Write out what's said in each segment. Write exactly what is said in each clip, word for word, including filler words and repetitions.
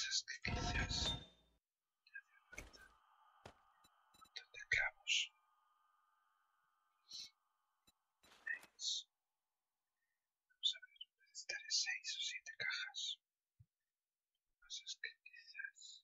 pasa es que quizás te hace falta un montón de clavos. Veis. Vamos a ver, necesitaré seis o siete cajas. Lo que pasa es que quizás...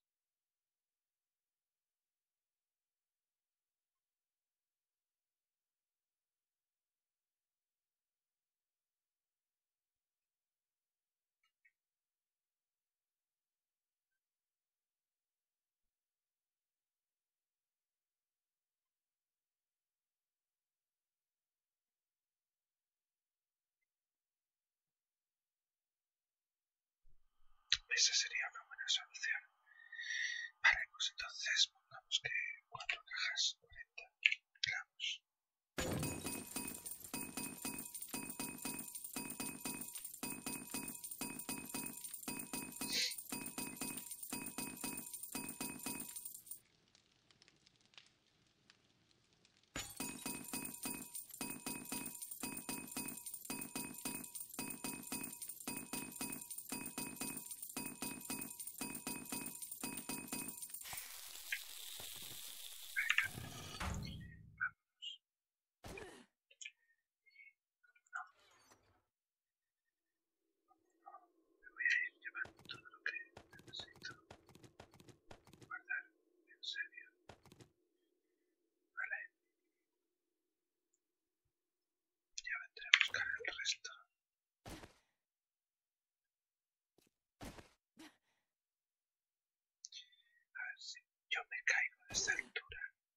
Esa sería una buena solución. Vale, pues entonces pongamos que cuatro cajas, cuarenta clavos. Me voy a ir llevando todo lo que necesito guardar, en serio. Vale. Ya vendré a buscar el resto. A ver si yo me caigo de esta altura.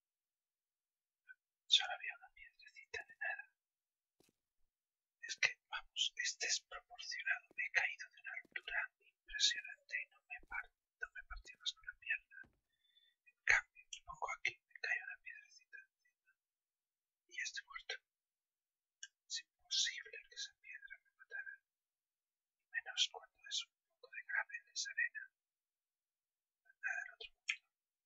Solo había una piedrecita de nada. Es que, vamos, es desproporcionado. Me he caído de una altura impresionante y no me, par no me partí más con la pierna. En cambio, me pongo aquí, me cae una piedrecita encima y estoy muerto. Es imposible que esa piedra me matara. Menos cuando es un poco de gravel, es arena. Nada del otro mundo.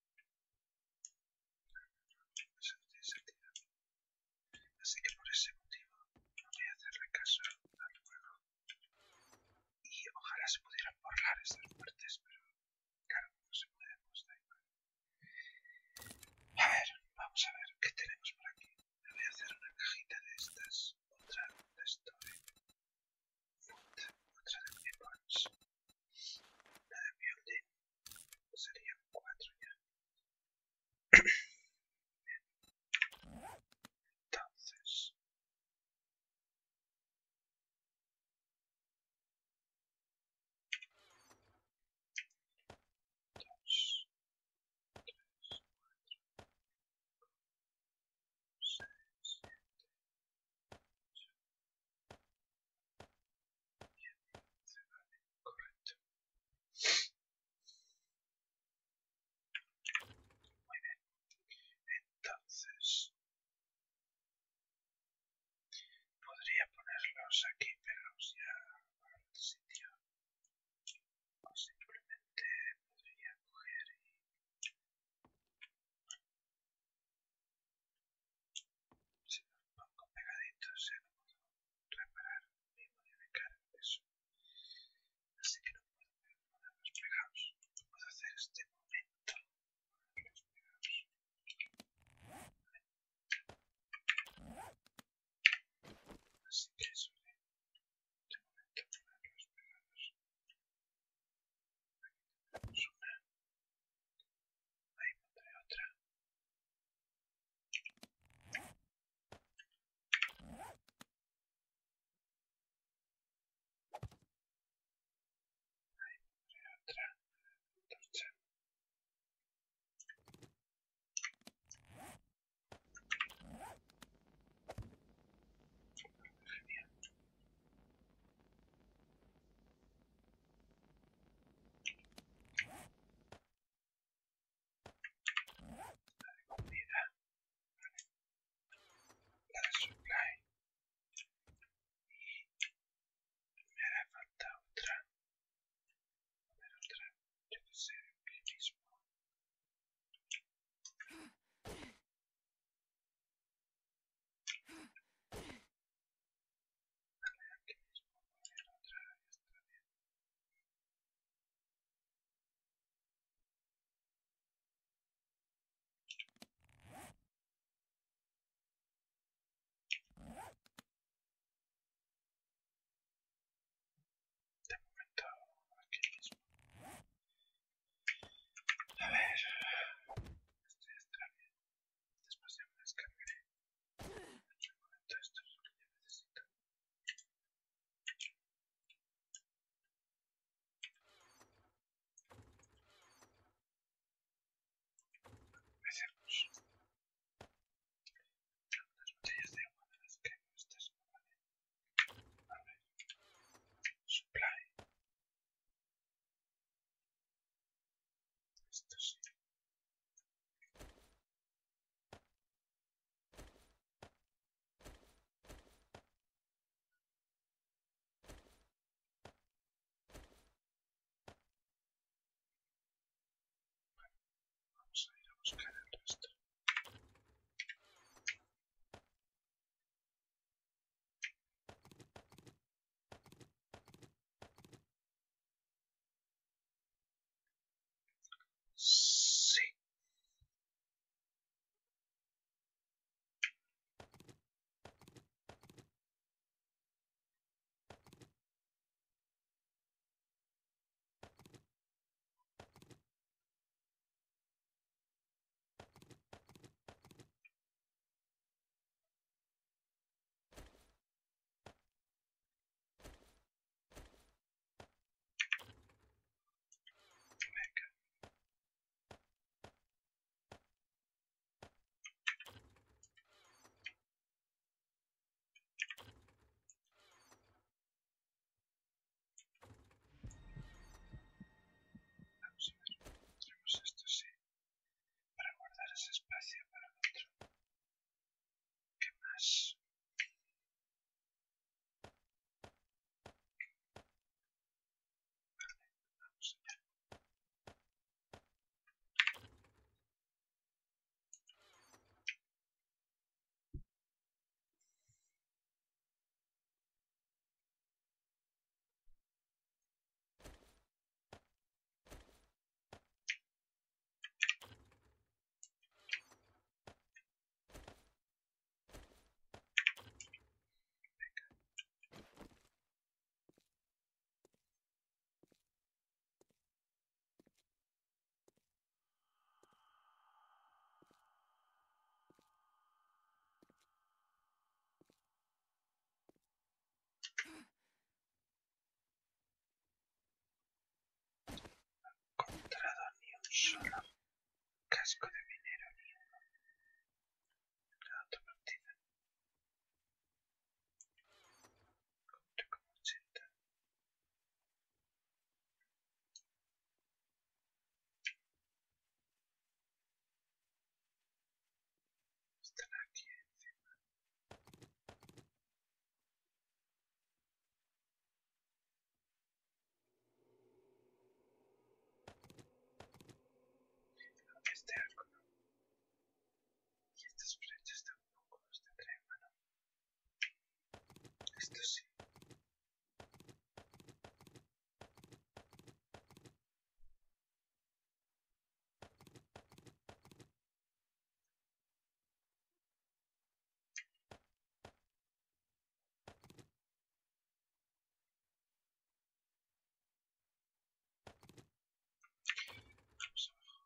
Eso no tiene sentido. Así que por ese motivo no voy a hacerle caso al juego. Y ojalá se pudieran borrar estas Esto sí. Bueno, vamos a ir a buscar el resto. Sí. Venga. Vamos a ver. Tenemos esto sí. Para guardar ese espacio para el otro. ¿Qué más? Vale, vamos allá. No he encontrado ni un solo casco de minero ni uno. La otra partida. Encontré como ochenta. Están aquí encima. Este arco no. Y estas flechas tampoco los tendré en mano. Esto sí. Vamos abajo.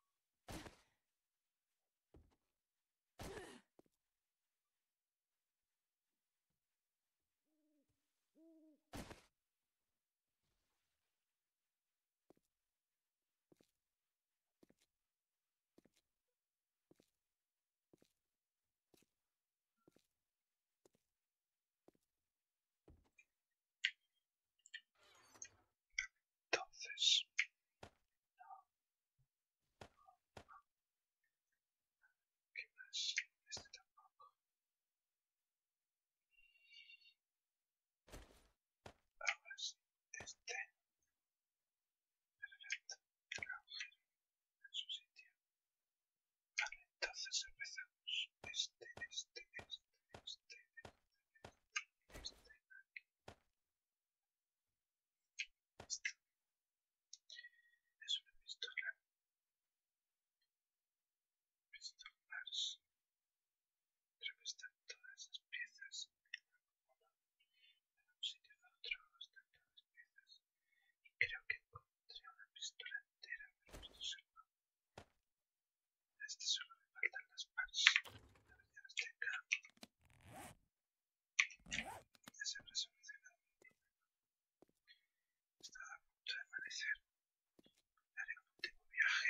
Entonces. ¿Qué más? Este tampoco. Ahora sí. Este. Perfecto. El agujero en su sitio. Vale, entonces empezamos. Este, este, este, este, este, este, aquí. Esto. Es una pistola. Pistolas. Creo que están todas esas piezas. De un sitio a otro están todas las piezas. Y creo que encontré una pistola entera, pero no estoy seguro. A este solo le faltan las parts. A ver, ya las tenga. Ya se habrá solucionado el problema. Estaba a punto de amanecer. Haré un último viaje.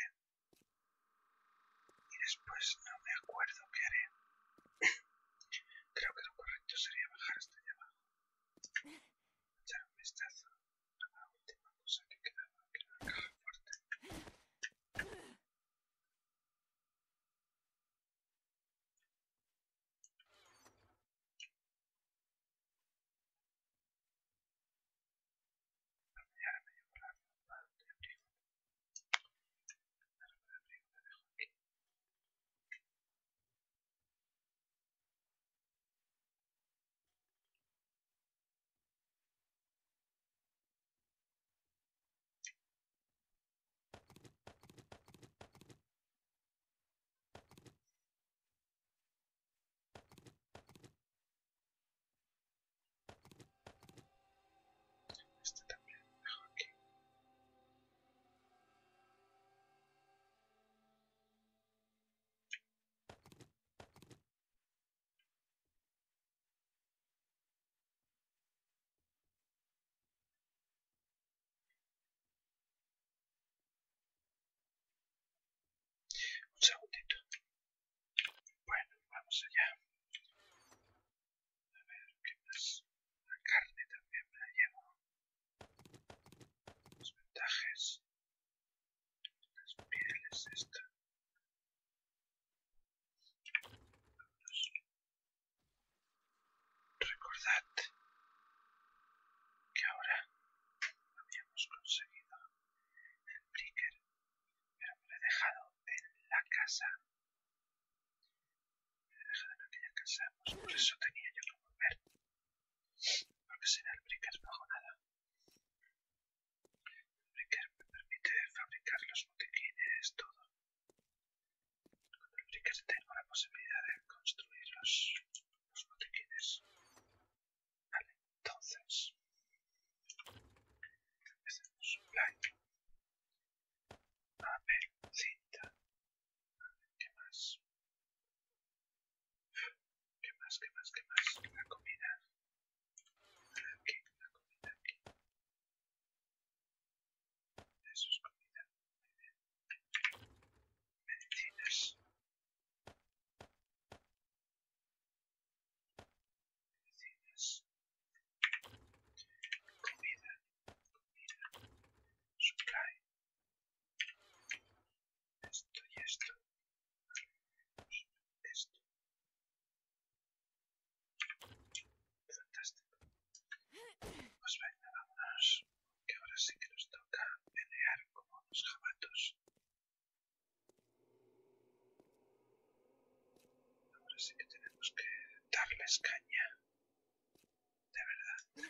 Y después no me acuerdo qué haré. Creo que lo correcto sería bajar hasta allá abajo. Echar un vistazo a la última cosa que quedaba, que era la caja fuerte. segundito. Bueno, vamos allá. A ver, ¿qué más? La carne también me la llevo. Los vendajes. Las pieles, esta. Vámonos. Recordad que ahora habíamos conseguido el bricker, pero me lo he dejado en la casa. Me lo he dejado en aquella casa, pues por eso tenía yo que volver. Porque sin el bricker no hago nada. El bricker me permite fabricar los botiquines, todo. Con el bricker tengo la posibilidad de construir los, los botiquines. Vale, entonces hacemos supply. Papel, cinta. ¿Qué más? ¿Qué más? ¿Qué más? ¿Qué más? La comida. Aquí, la comida aquí. Eso es comida. Muy bien. Medicinas. Medicinas. Comida. Comida. Supply. Esto y esto. Y esto. Fantástico. Pues venga, vámonos. Que ahora sí que nos toca pelear como unos jabatos. Ahora sí que tenemos que darles caña. De verdad.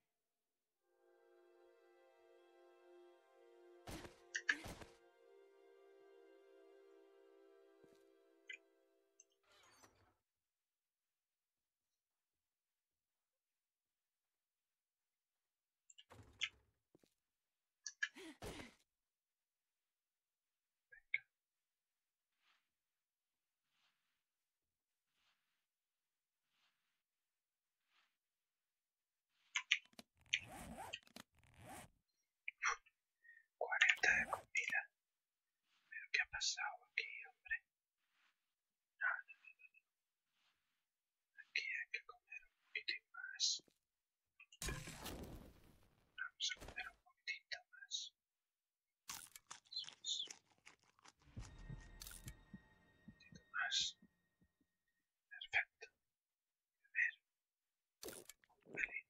cuarenta de comida. ¿Pero qué ha pasado aquí, hombre? No, no, no, no, no. Aquí hay que comer un poquitín más. Vamos a comer un poquitito más. Eso es. Un poquitito más. Perfecto. A ver. Un pelín.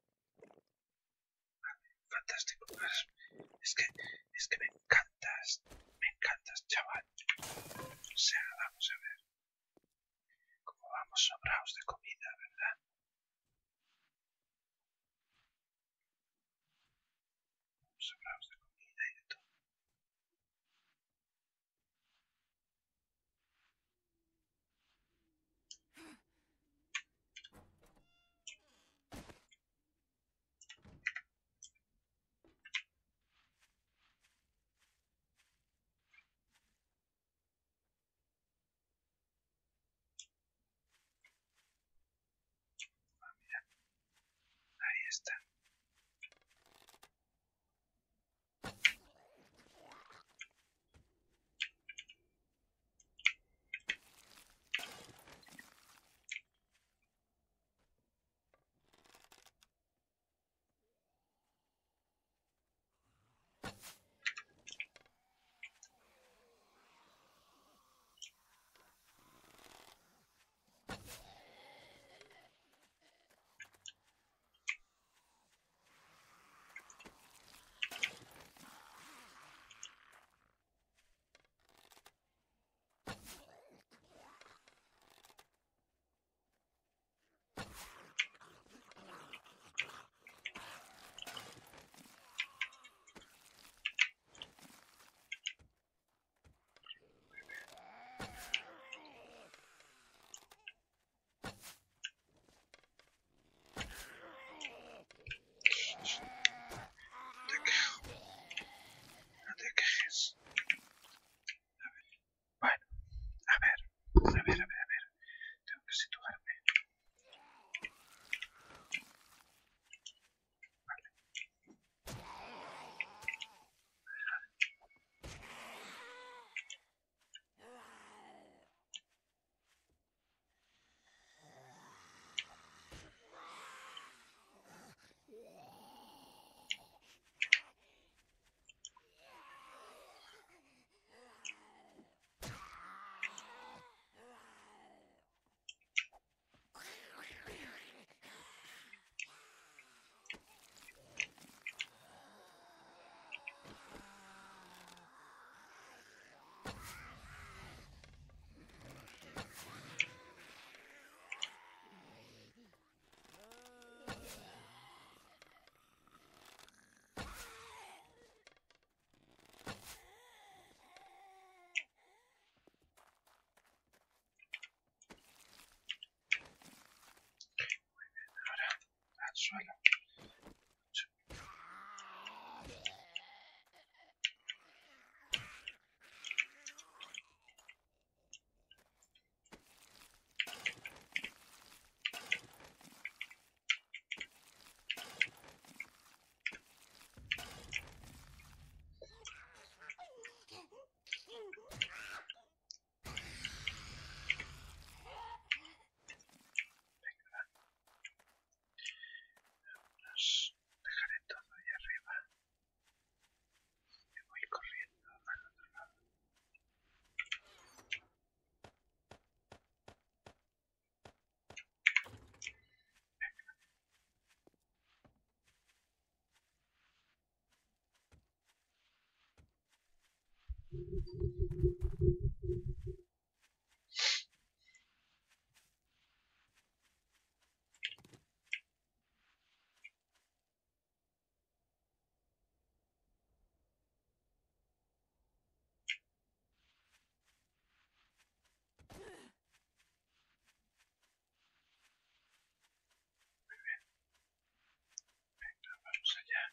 Vale, fantástico. Es que, es que me encantas. Me encantas, chaval. O sea, vamos a ver. Como vamos sobrados de comida, ¿verdad? Vamos sobrados de comida y de todo. Ah, mira. Ahí está. Venga, vamos allá.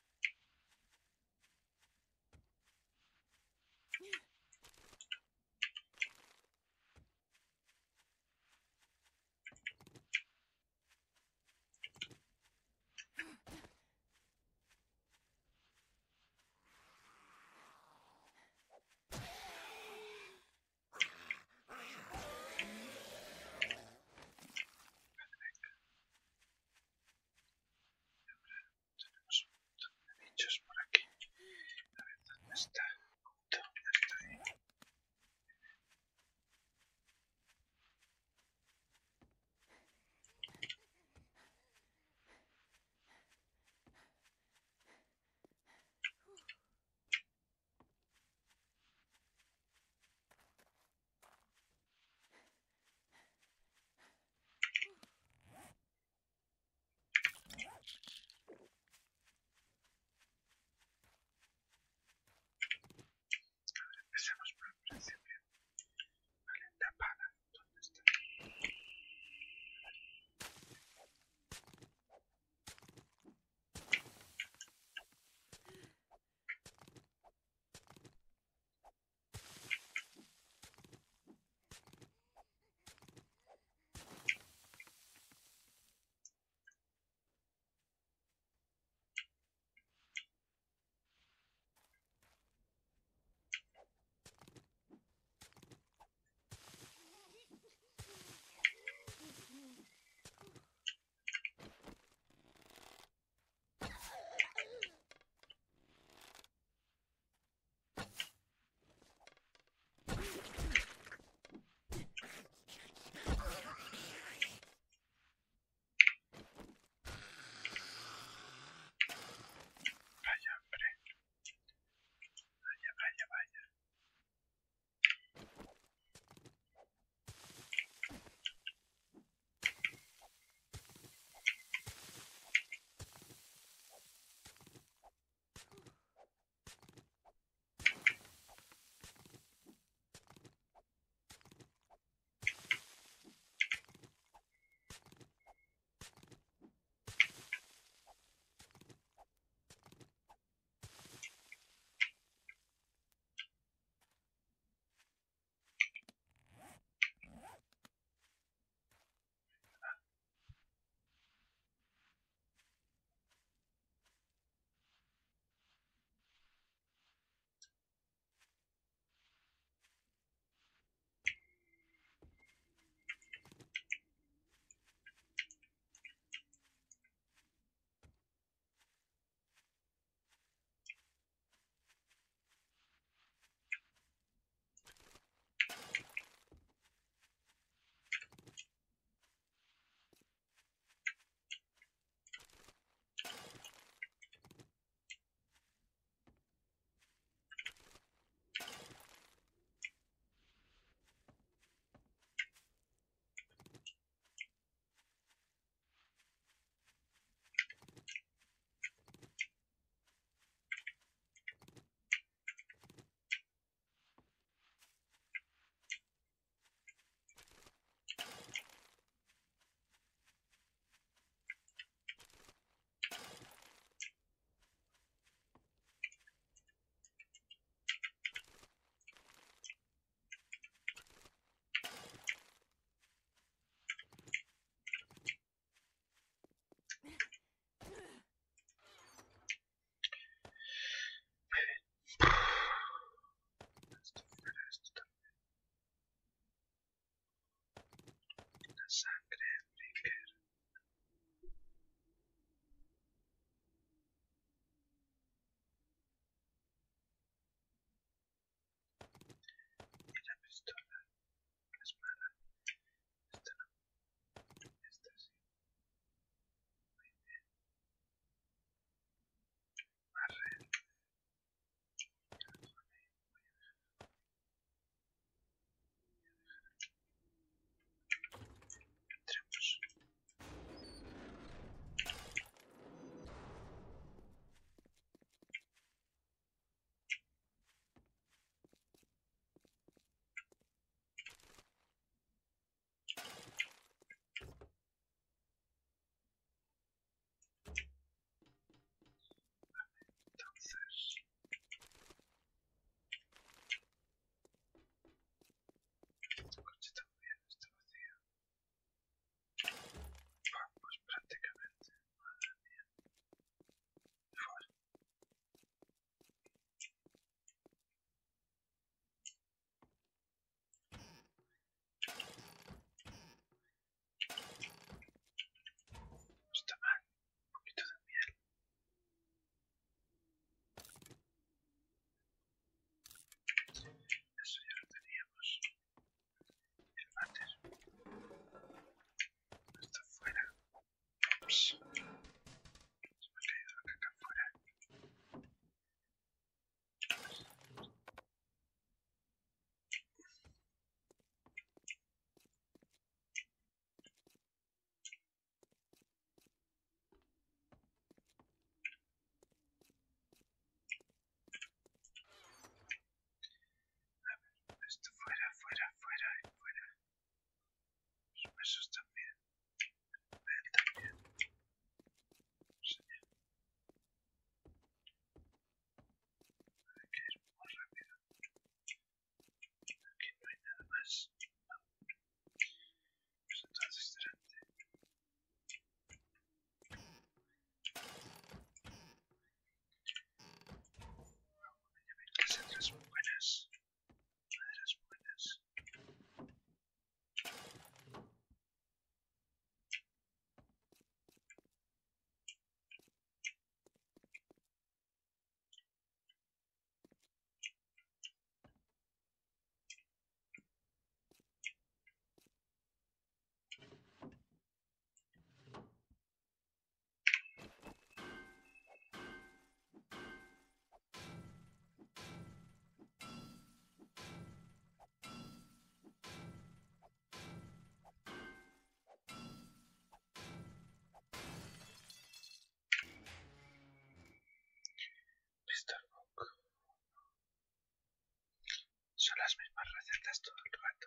Son las mismas recetas todo el rato.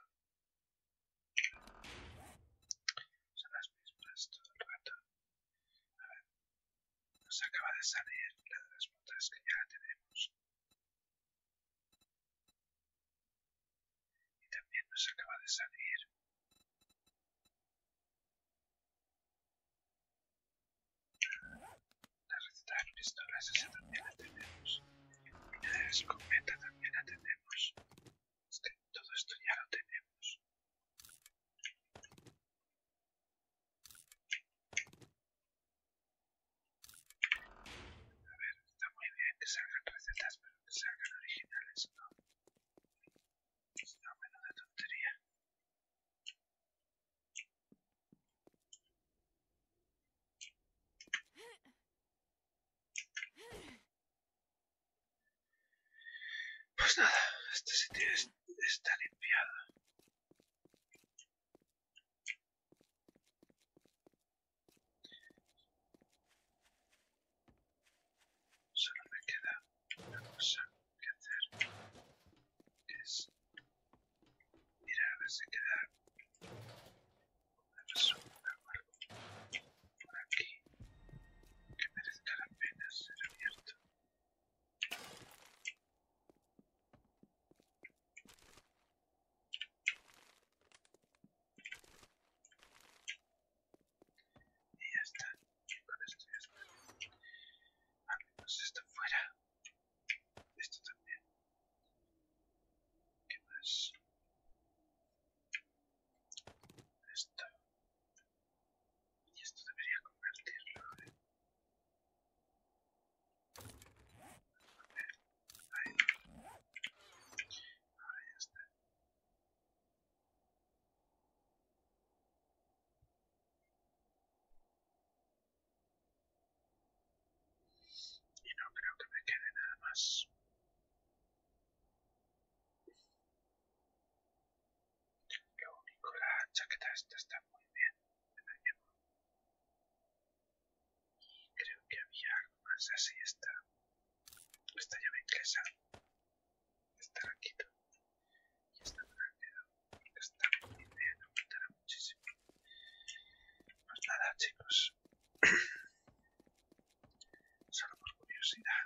Son las mismas todo el rato. A ver, nos acaba de salir la de las botas que ya la tenemos. Y también nos acaba de salir la receta de pistolas, esa también la tenemos. Y la de la escopeta también la tenemos. Es que todo esto ya lo tenemos. A ver, está muy bien que salgan recetas, pero que salgan originales, ¿no? Es una menuda tontería. Pues nada, este sitio es, está limpiado. Solo me queda una cosa que hacer, que es ir a ver si queda una basura o algo por aquí que merezca la pena ser abierto. Y ya está, con esto ya está. Vale, pues esto fuera. Esto también. ¿Qué más? Esto. Y esto debería convertirlo, ¿eh? Ahí. Ahora ya está. Y no creo que me quede nada más. Lo único, la chaqueta esta está muy bien. Me la llevo. Y creo que había algo más. Así está. Esta llave inglesa. Esta la quito. Y esta me la quedo. Porque está muy bien. Aguantará muchísimo. Pues nada, chicos. Solo por curiosidad.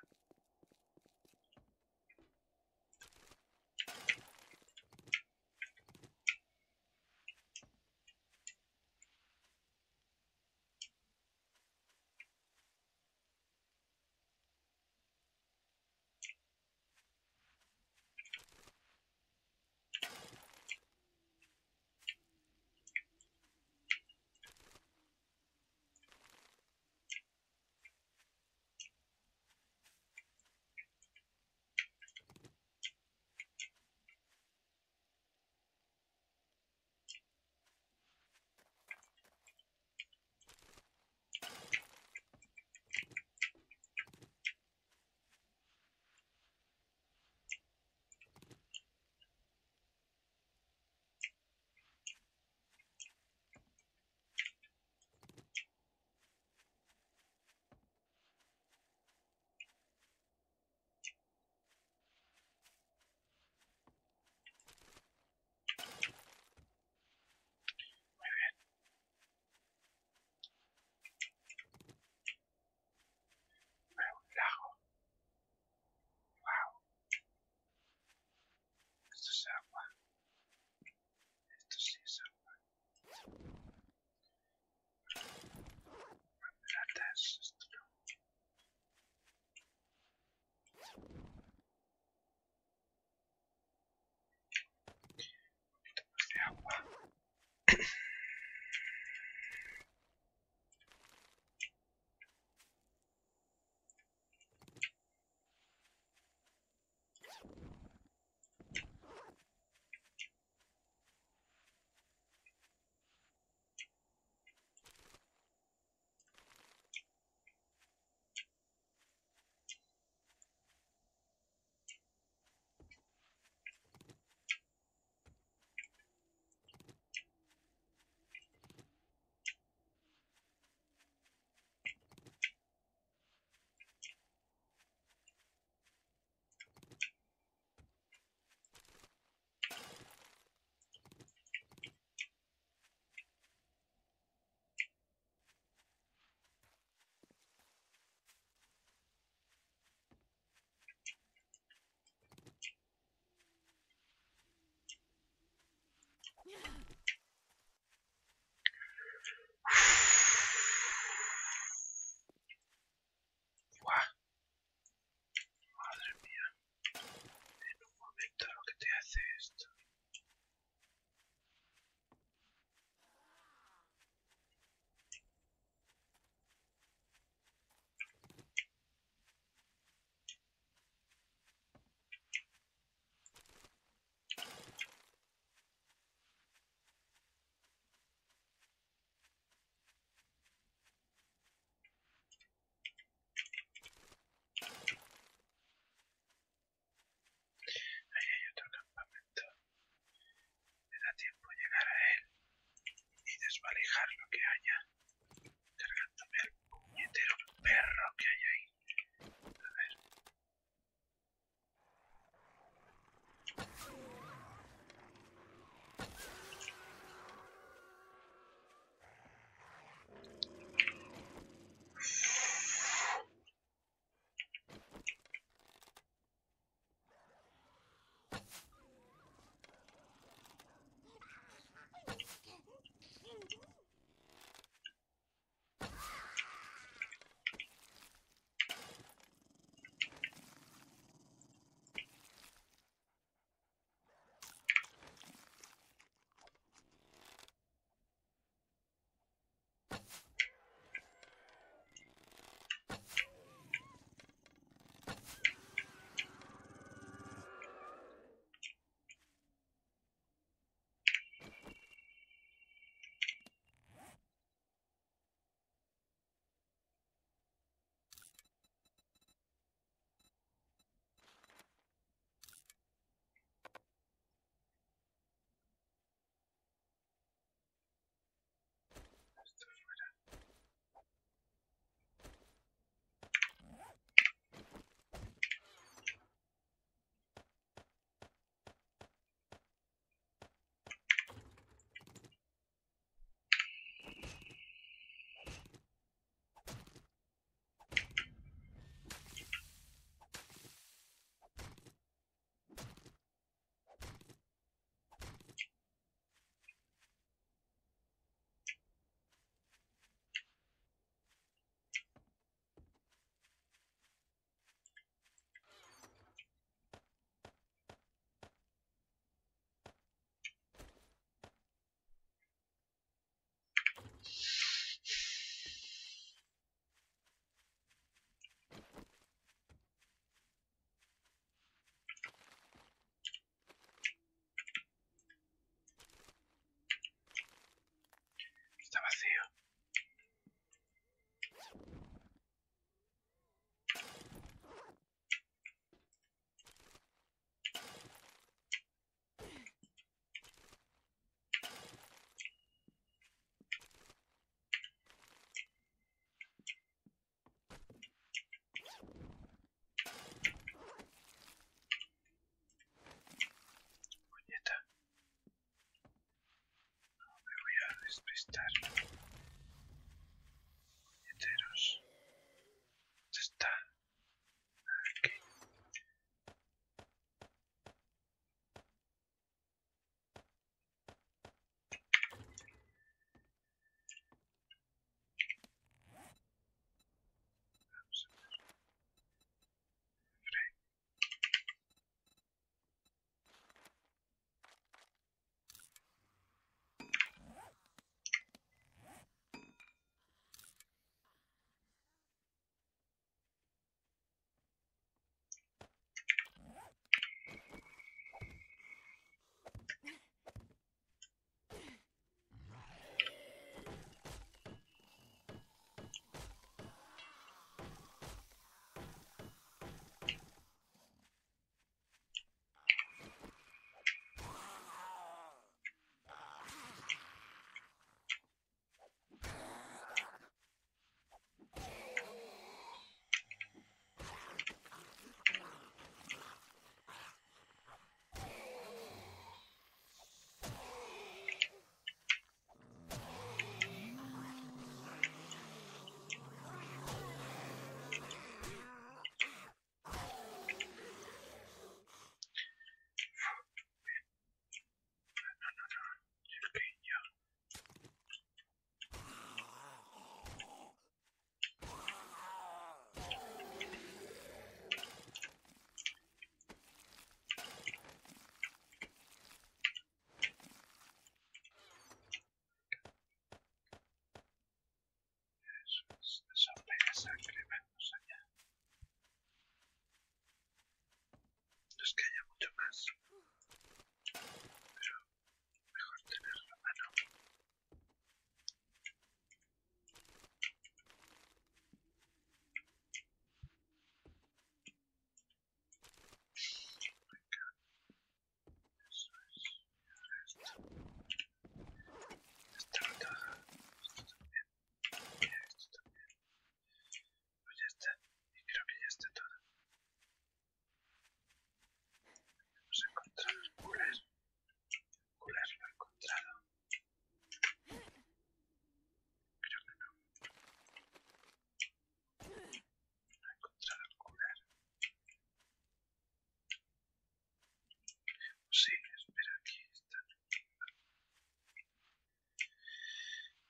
tiempo llegar a él y desvalijar lo que haya, cargándome al puñetero perro que hay ahí. A ver.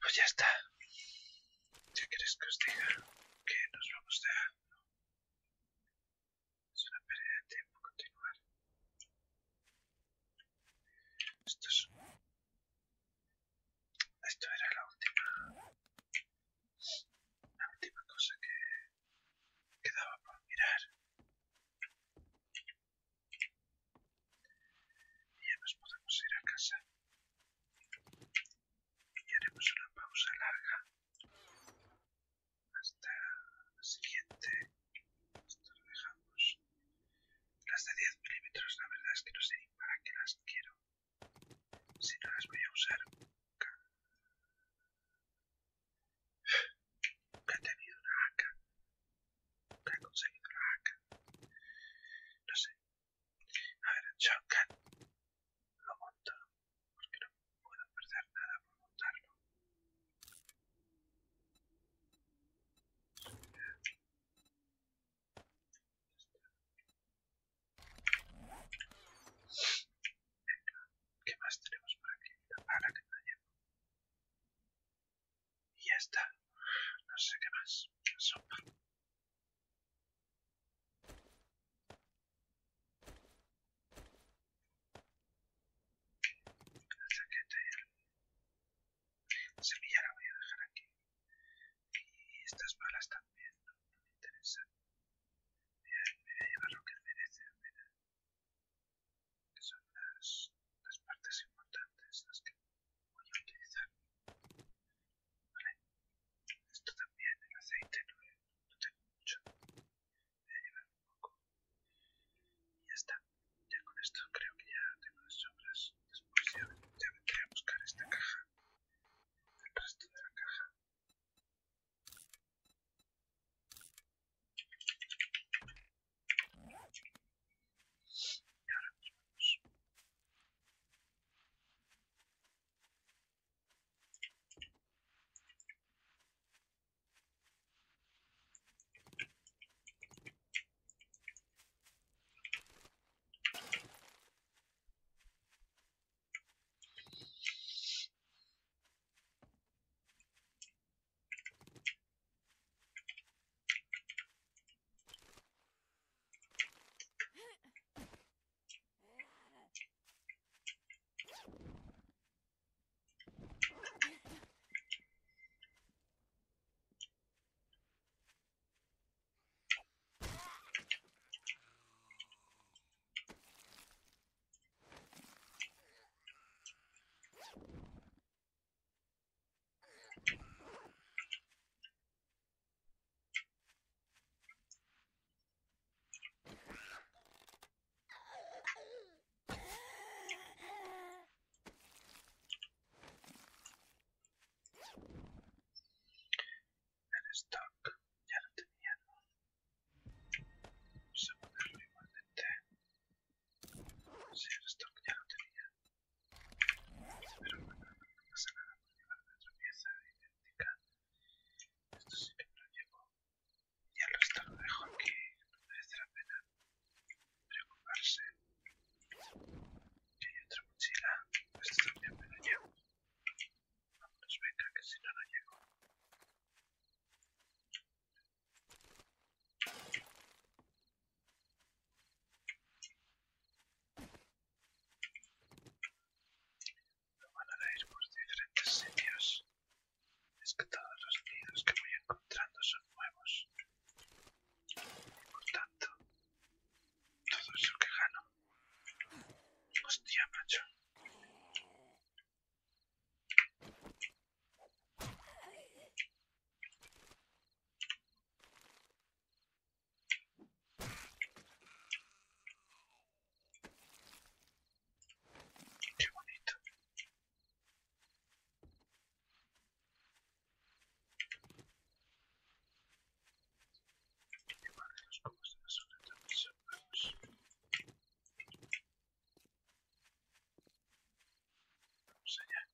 Pues ya está. ¿Qué queréis que os diga? Que nos vamos dejando. Es una pérdida de tiempo continuar. Esto es... Esto era la última... La última cosa que quedaba por mirar. Y ya nos podemos ir a casa. Y haremos una pausa larga. Hasta la siguiente. Esto lo dejamos. Las de diez milímetros, la verdad es que no sé ni para qué las quiero. Si no las voy a usar nunca. Nunca he tenido una A K. Nunca he conseguido la A K. No sé. A ver, el shotgun lo monto porque no puedo perder nada por montarlo. Venga, ¿qué más tenemos por aquí? La pala que me llevo. Y ya está. No sé qué más. La sopa. La chaqueta y el... semilla la voy a dejar aquí. Y estas balas también no, no me interesan. Me voy a llevar lo que merece la pena. Que son las, las partes importantes, las que voy a utilizar. Vale. Esto también, el aceite no, no tengo mucho. Voy a llevar un poco. Y ya está. Ya con esto creo que ya tengo de sobras. Después ya, ya vendré a buscar esta caja. El resto de la caja. Y ahora nos vamos. El stock ya lo tenía, ¿no? Vamos a ponerlo igualmente. Sí, el stock ya lo tenía. Pero bueno, no pasa nada por llevarme otra pieza idéntica. Esto sí que me lo llevo. Y el resto lo dejo aquí. No merece la pena preocuparse. Que hay otra mochila. Esto también me lo llevo. Vámonos, venga, que si no, no llego. Lo van a ir por diferentes sitios. Es que todos los nidos que voy encontrando son nuevos. Y por tanto, todo eso que gano. Hostia, macho. Qué bonito. Igual que los cubos de basura también son nuevos. Vamos allá.